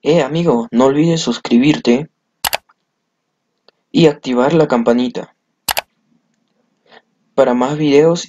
Amigo, no olvides suscribirte y activar la campanita para más videos.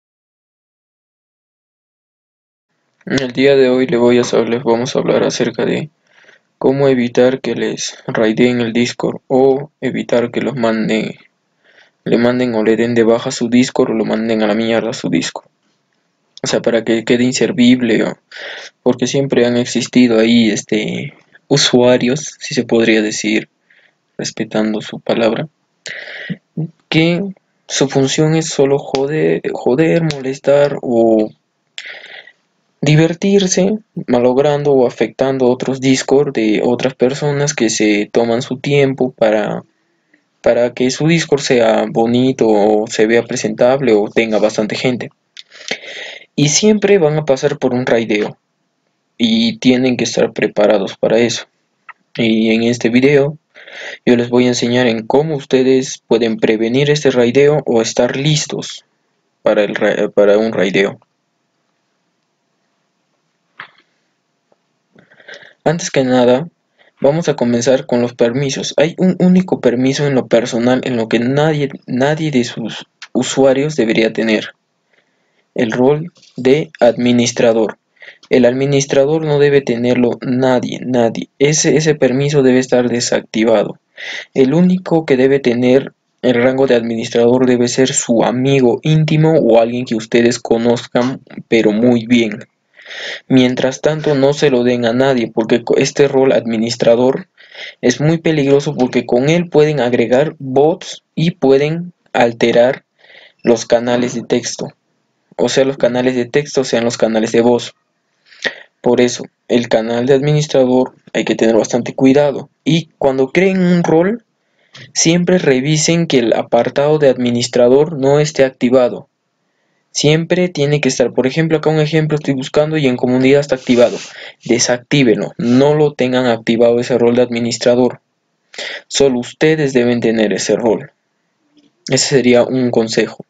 En el día de hoy les vamos a hablar acerca de cómo evitar que les raideen el Discord o evitar que le manden o le den de baja su Discord o lo manden a la mierda su Discord. O sea, para que quede inservible porque siempre han existido ahí usuarios, si se podría decir, respetando su palabra, que su función es solo joder, molestar o divertirse, malogrando o afectando otros Discord de otras personas que se toman su tiempo para que su Discord sea bonito o se vea presentable o tenga bastante gente. Y siempre van a pasar por un raideo y tienen que estar preparados para eso. Y en este video yo les voy a enseñar en cómo ustedes pueden prevenir este raideo o estar listos para un raideo. Antes que nada, vamos a comenzar con los permisos. Hay un único permiso en lo personal en lo que nadie de sus usuarios debería tener. El rol de administrador. El administrador no debe tenerlo nadie. Ese permiso debe estar desactivado. El único que debe tener el rango de administrador debe ser su amigo íntimo o alguien que ustedes conozcan pero muy bien. Mientras tanto, no se lo den a nadie porque este rol administrador es muy peligroso porque con él pueden agregar bots y pueden alterar los canales de texto. O sea, los canales de texto sean los canales de voz. Por eso, el canal de administrador hay que tener bastante cuidado. Y cuando creen un rol, siempre revisen que el apartado de administrador no esté activado. Siempre tiene que estar, por ejemplo, acá un ejemplo estoy buscando y en comunidad está activado. Desactívenlo, no lo tengan activado ese rol de administrador. Solo ustedes deben tener ese rol. Ese sería un consejo.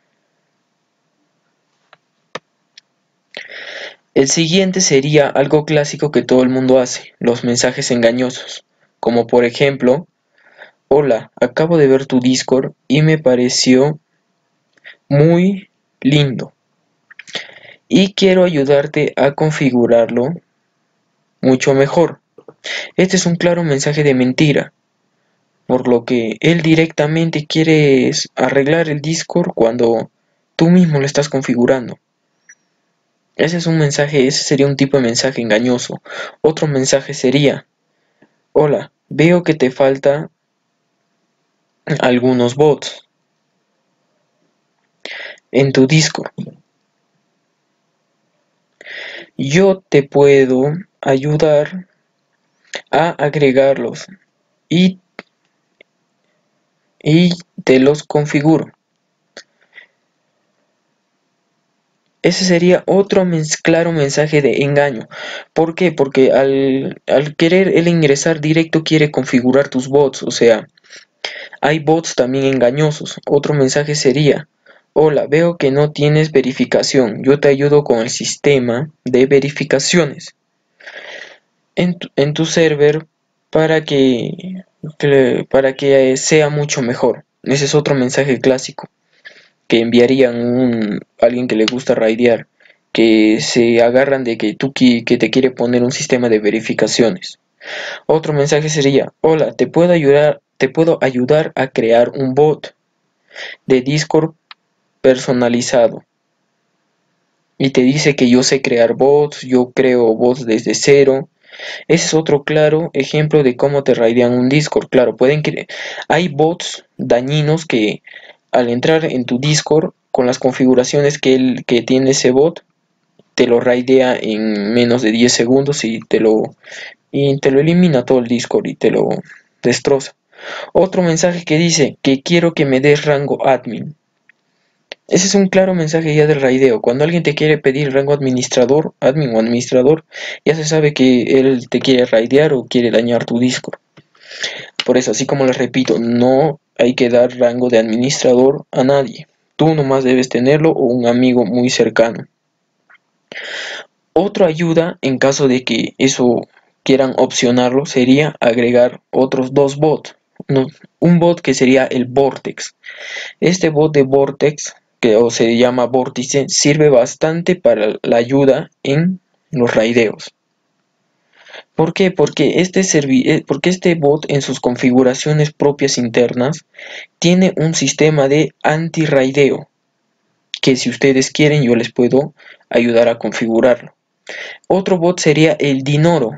El siguiente sería algo clásico que todo el mundo hace, los mensajes engañosos. Como por ejemplo, hola, acabo de ver tu Discord y me pareció muy lindo. Y quiero ayudarte a configurarlo mucho mejor. Este es un claro mensaje de mentira, por lo que él directamente quiere arreglar el Discord cuando tú mismo lo estás configurando. Ese sería un tipo de mensaje engañoso. Otro mensaje sería, hola, veo que te falta algunos bots en tu Discord. Yo te puedo ayudar a agregarlos y te los configuro. Ese sería otro claro mensaje de engaño. ¿Por qué? Porque al querer él ingresar directo quiere configurar tus bots. O sea, hay bots también engañosos. Otro mensaje sería, hola, veo que no tienes verificación. Yo te ayudo con el sistema de verificaciones en tu server para que sea mucho mejor. Ese es otro mensaje clásico que enviarían a alguien que le gusta raidear, que se agarran de que que te quiere poner un sistema de verificaciones. Otro mensaje sería, hola, te puedo ayudar a crear un bot de Discord personalizado. Y te dice que yo sé crear bots, yo creo bots desde cero. Ese es otro claro ejemplo de cómo te raidean un Discord. Claro, hay bots dañinos que al entrar en tu Discord con las configuraciones que tiene ese bot, te lo raidea en menos de 10 segundos y te lo elimina todo el Discord y te lo destroza. Otro mensaje que dice que quiero que me des rango admin. Ese es un claro mensaje ya del raideo. Cuando alguien te quiere pedir rango admin o administrador, ya se sabe que él te quiere raidear o quiere dañar tu Discord. Por eso, así como les repito, no hay que dar rango de administrador a nadie. Tú nomás debes tenerlo o un amigo muy cercano. Otra ayuda en caso de que quieran opcionarlo, sería agregar otros 2 bots. Un bot que sería el Vortex. Este bot de Vortex, que se llama Vórtice, sirve bastante para la ayuda en los raideos. ¿Por qué? Porque este bot en sus configuraciones propias internas tiene un sistema de anti-raideo, que si ustedes quieren yo les puedo ayudar a configurarlo. Otro bot sería el Dino.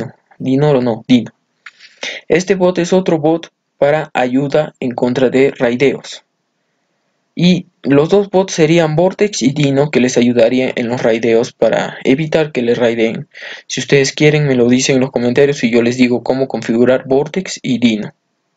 Este bot es otro bot para ayuda en contra de raideos. Y los 2 bots serían Vortex y Dino, que les ayudaría en los raideos para evitar que les raideen. Si ustedes quieren me lo dicen en los comentarios y yo les digo cómo configurar Vortex y Dino.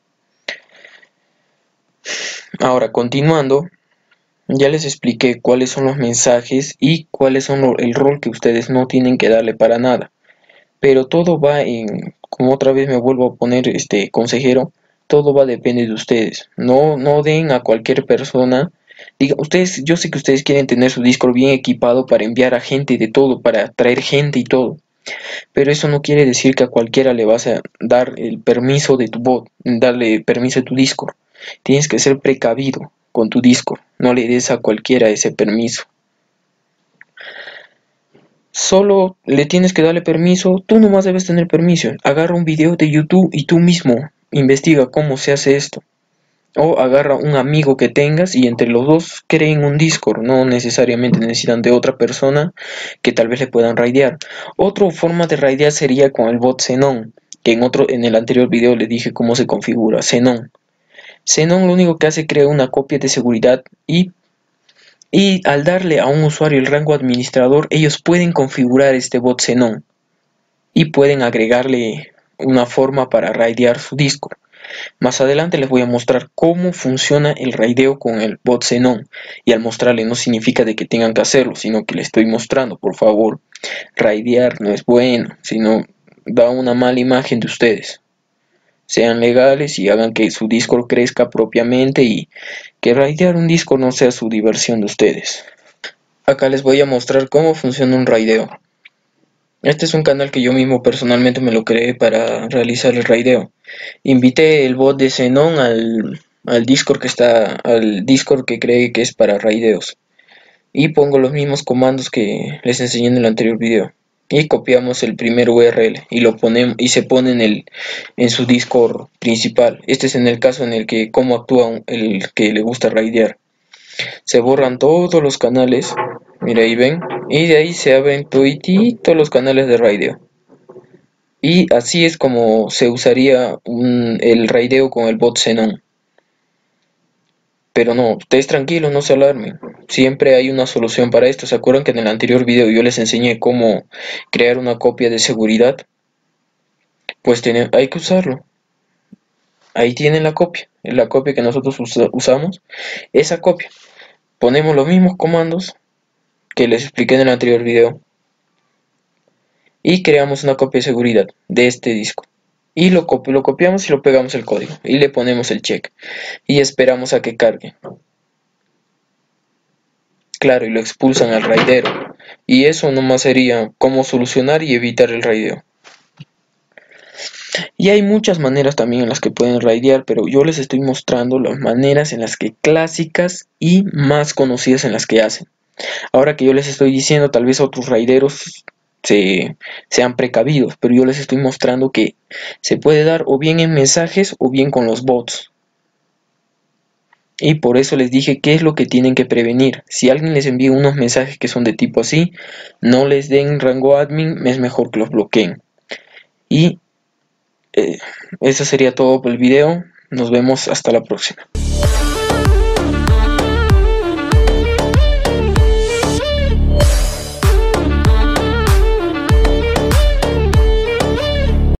Ahora, continuando, ya les expliqué cuáles son los mensajes y cuáles son el rol que ustedes no tienen que darle para nada. Pero todo va en, como otra vez me vuelvo a poner consejero, todo va a depender de ustedes. No den a cualquier persona. Diga, yo sé que ustedes quieren tener su Discord bien equipado para enviar a gente de todo, para traer gente y todo. Pero eso no quiere decir que a cualquiera le vas a dar el permiso de tu bot, darle permiso a tu Discord. Tienes que ser precavido con tu Discord. No le des a cualquiera ese permiso. Solo le tienes que darle permiso, tú nomás debes tener permiso. Agarra un video de YouTube y tú mismo investiga cómo se hace esto. O agarra un amigo que tengas y entre los dos creen un Discord. No necesariamente necesitan de otra persona que tal vez le puedan raidear. Otra forma de raidear sería con el bot Xenon, que en el anterior video les dije cómo se configura. Xenon lo único que hace es crear una copia de seguridad y al darle a un usuario el rango administrador, ellos pueden configurar este bot Xenon y pueden agregarle una forma para raidear su Discord. Más adelante les voy a mostrar cómo funciona el raideo con el bot Xenon, y al mostrarle no significa de que tengan que hacerlo, sino que les estoy mostrando. Por favor, raidear no es bueno, sino da una mala imagen de ustedes. Sean legales y hagan que su Discord crezca propiamente y que raidear un Discord no sea su diversión de ustedes. Acá les voy a mostrar cómo funciona un raideo. Este es un canal que yo mismo personalmente me lo creé para realizar el raideo. Invité el bot de Xenon al Discord que creé que es para raideos. Y pongo los mismos comandos que les enseñé en el anterior video. Y copiamos el primer URL y lo ponemos y se pone en su Discord principal. Este es en el caso en el que cómo actúa el que le gusta raidear. Se borran todos los canales, mira ahí ven, y de ahí se abren todos los canales de raideo. Y así es como se usaría el raideo con el bot Xenon. Pero no, ustedes tranquilos, no se alarmen. Siempre hay una solución para esto. ¿Se acuerdan que en el anterior video yo les enseñé cómo crear una copia de seguridad? Pues hay que usarlo. Ahí tienen la copia que nosotros usamos. Esa copia. Ponemos los mismos comandos que les expliqué en el anterior video. Y creamos una copia de seguridad de este disco. Y lo copiamos y lo pegamos el código. Y le ponemos el check. Y esperamos a que cargue. Claro, y lo expulsan al raidero. Y eso nomás sería cómo solucionar y evitar el raideo. Y hay muchas maneras también en las que pueden raidear, pero yo les estoy mostrando las maneras en las que clásicas y más conocidas en las que hacen. Ahora que yo les estoy diciendo, tal vez otros raideros sean precavidos, pero yo les estoy mostrando que se puede dar o bien en mensajes o bien con los bots. Y por eso les dije qué es lo que tienen que prevenir. Si alguien les envía unos mensajes que son de tipo así, no les den rango admin, es mejor que los bloqueen. Y eso sería todo por el video. Nos vemos hasta la próxima.